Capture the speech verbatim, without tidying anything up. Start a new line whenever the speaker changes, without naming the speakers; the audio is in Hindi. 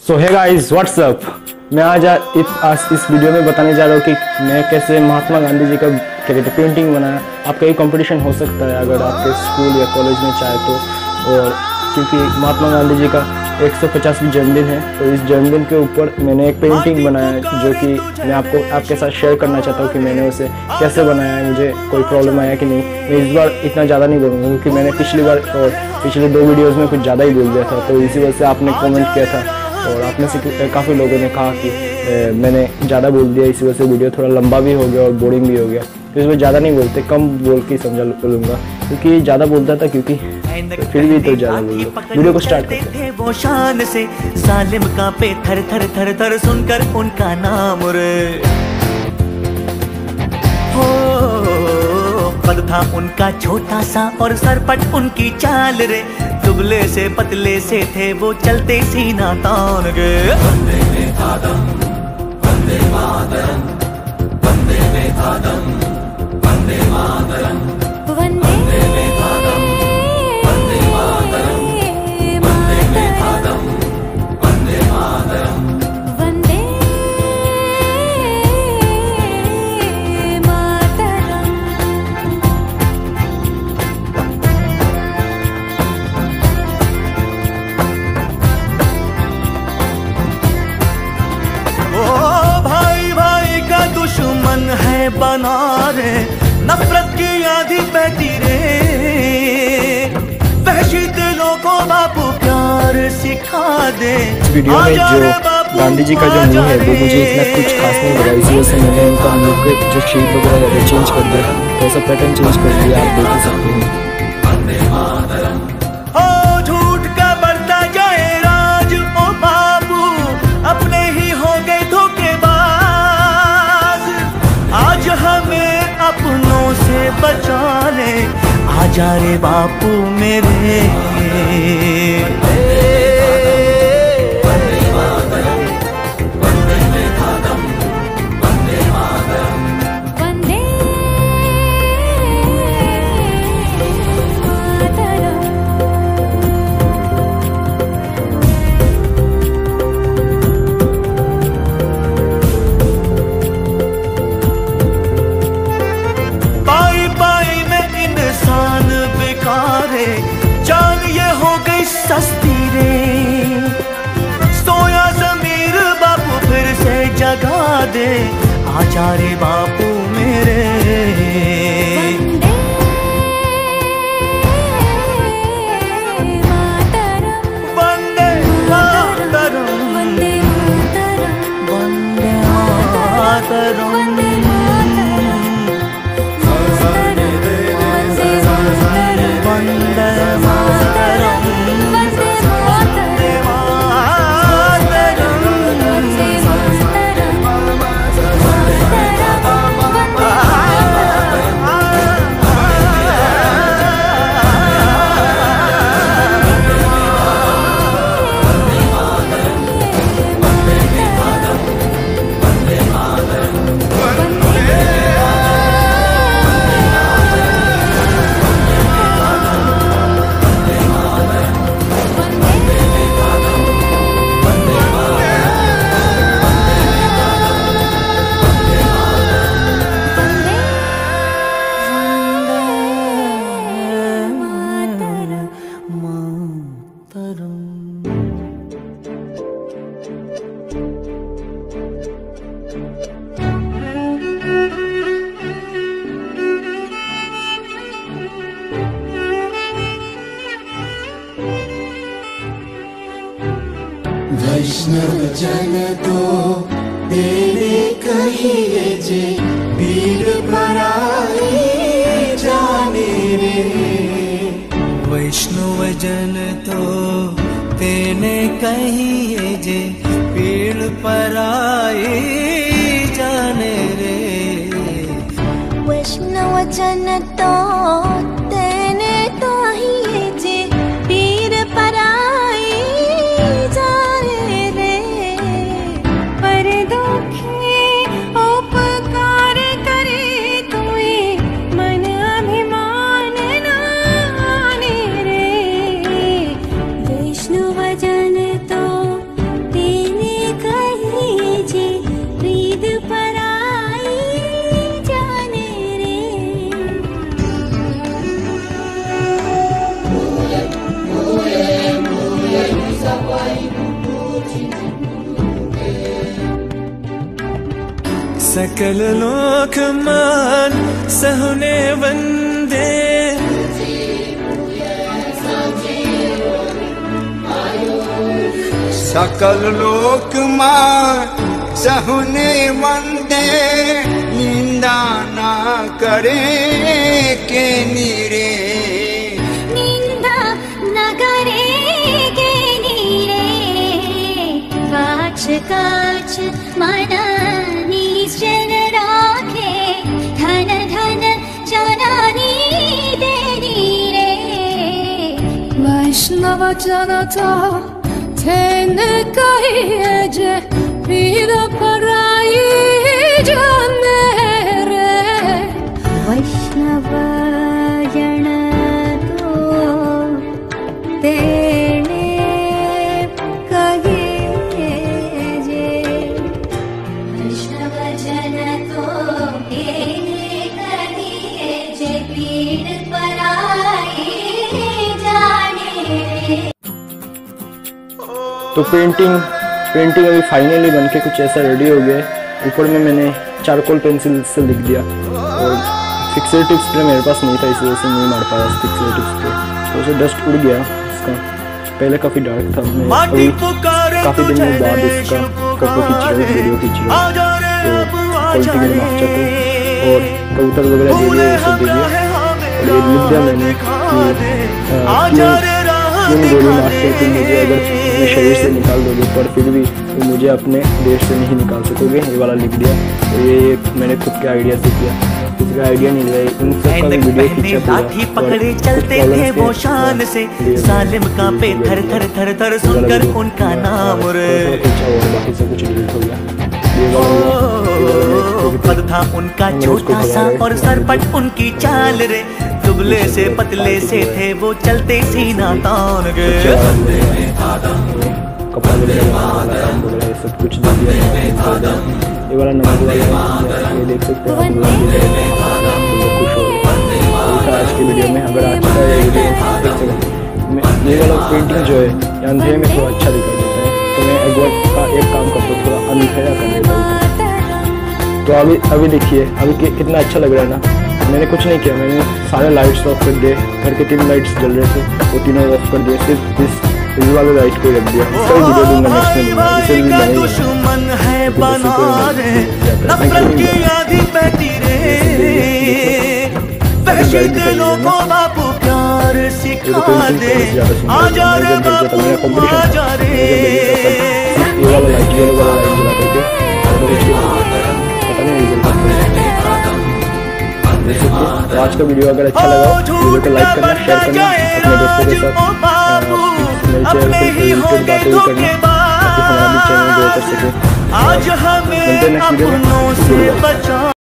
सो हे गाइस व्हाट्स अप। मैं आज इस आज इस वीडियो में बताने जा रहा हूँ कि मैं कैसे महात्मा गांधी जी का क्या कहते हैं पेंटिंग बनाया। आपका ये कंपटीशन हो सकता है अगर आपके स्कूल या कॉलेज में चाहे तो। और क्योंकि महात्मा गांधी जी का एक सौ पचासवीं जन्मदिन है तो इस जन्मदिन के ऊपर मैंने एक पेंटिंग बनाया जो कि मैं आपको आपके साथ शेयर करना चाहता हूँ कि मैंने उसे कैसे बनाया है, मुझे कोई प्रॉब्लम आया कि नहीं। मैं इस बार इतना ज़्यादा नहीं बोलूँगा क्योंकि मैंने पिछली बार और पिछले दो वीडियोज़ में कुछ ज़्यादा ही बोल दिया था, तो इसी वजह से आपने कमेंट किया था और आप में से काफ़ी लोगों ने कहा कि ए, मैंने ज़्यादा बोल दिया, इसी वजह से वीडियो थोड़ा लंबा भी हो गया और बोरिंग भी हो गया। तो इसमें ज़्यादा नहीं बोलते, कम बोल के समझा लूँगा क्योंकि ज़्यादा बोलता था क्योंकि तो फिर भी तो ज़्यादा बोल दो। वीडियो को स्टार्ट करते हैं।
वो शान से सालिम कांपे थर थर थर थर सुनकर उनका नाम रे। हो कद था उनका छोटा सा और सरपट उनकी चाल रे। दुबले से पतले से थे वो चलते सीना तान गे। वंदे मातरम वंदे मातरम वंदे मातरम वंदे मातरम वंदे मातरम वंदे मातरम वंदे मातरम वंदे मातरम वंदे मातरम। ओ भाई भाई का दुश्मन है बना रे, नफरत की आंधी बहती रे। वहशी दिलों को बापू प्यार सिखा दे।
वीडियो में जो गांधी जी का जो मुंह है वो मुझे इतना कुछ खास नहीं लगा, इसी वजह से मैंने उनका मुंह के जो शेप वगैरह है चेंज कर दिया, कैसा पैटर्न चेंज कर दिया आप देख ही सकते हैं।
ओ झूठ का बढ़ता जाए राज ओ बाबू, अपने ही हो गए धोखेबाज। आज हमें अपनों से बचा ले, आजा रे बापू मेरे। वंदे मातरम वंदे मातरम वंदे मातरम वंदे पाई पाई में इंसान बेकारे, जान ये हो गई सस्ती रे। सोया ज़मीर बापू फिर से जगा दे, आजा रे बापू मेरे। वंदे मातरम वंदे मातरम वंदे मातरम वंदे
वैष्णव जन तो तेरे कहिए जे, पीर पराई जाने रे।
वैष्णव जन तो तेने कहिए जे, पीड़ पराई जाने रे।
वैष्णव जन तो तेने कहिए जे, पीर पराई जाने रे। पर दुखे उपकार करे तुए, मन अभिमान नाने रे। वैष्णव जन तो
सकल लोक मान सहुने वंदे
सकल लोक मान सहुने वंदे निंदा ना करे के नीरे
निंदा न करे के नीरे वाच काच मन निश्चल राखे धन धन जननी दे नीरे वैष्णव जनता तेने कहिए जे पीर पराई जाने रे वैष्णव जन तो तेने कहिए जे वैष्णव जन तो तेने कहिए जे पीर पराई जाने रे।
तो पेंटिंग पेंटिंग अभी फाइनली बनके कुछ ऐसा रेडी हो गया है। ऊपर में मैंने चारकोल पेंसिल से लिख दिया और फिक्सेटिव स्प्रे मेरे पास नहीं था, इस वजह से नहीं मार पाया फिक्सेटिव स्प्रे, तो उसे डस्ट उड़ गया इसका। पहले काफ़ी डार्क था, मैं अभी काफ़ी दिनों बाद इसका फोटो खींच रहा हूँ, वीडियो खींच रहा हूँ, तो क्वालिटी के लिए माफ चाहता हूँ। और कबूतर वगैरह दे दिए, सब दे दिया और ये लिख दिया मैंने कि तुम गोली मारते हो, तुम मुझे अगर अपने शरीर से निकाल दोगे पर फिर भी तुम मुझे अपने देश से नहीं निकाल सकोगे, ये वाला लिख दिया। तो ये मैंने खुद के आइडिया से किया, किसी का आइडिया नहीं लगा, उन सब का वीडियो खींचा पूरा।
लाठी पकड़े चलते थे वो शान से, सालिम कांपे थर थर थर थर सुनकर उनका नाम रे।
बाकी सब कुछ डिलीट हो गया।
पद था उनका छोटा सा और सरपट उनकी चाल रे, दुबले से पतले से थे वो चलते सीना तान के।
कपड़ा वगैरह सब कुछ दे दिया। ये वाला नमक वाला ये देख सकते हैं खुश हो आज की वीडियो में। अगर आज का ये वीडियो ये वाला पेंटिंग जो है अंधेरे में थोड़ा अच्छा दिखाई देता है, तो मैं एक बार का एक काम करता हूँ, थोड़ा अंधेरा कर देता हूँ। तो अभी अभी देखिए अभी कितना अच्छा लग रहा है ना। मैंने कुछ नहीं किया, मैंने सारे लाइट्स ऑफ कर दिए, घर के तीन लाइट्स जल रहे थे वो तीनों ऑफ कर दिए, सिर्फ इस इस वाले लाइट को रख दिया। इसका वीडियो दूंगा नेक्स्ट में, इसे भी बनाएंगे।
दुश्मन है बना रे नफरत की आधी बहती रे, वहशी दिलों को बापू प्यार सिखा दे, आजा रे बापू आजा रे।
ये वाला लाइट ये वाला लाइट जला करके पता नहीं तो आज का वीडियो अगर अच्छा लगा वीडियो को लाइक करना, शेयर करना, अपने दोस्तों के साथ मेरे चैनल पर यूट्यूब बातें भी करना ताकि हमारा भी चैनल ग्रो कर सके।
आज हमें अपनों से बचा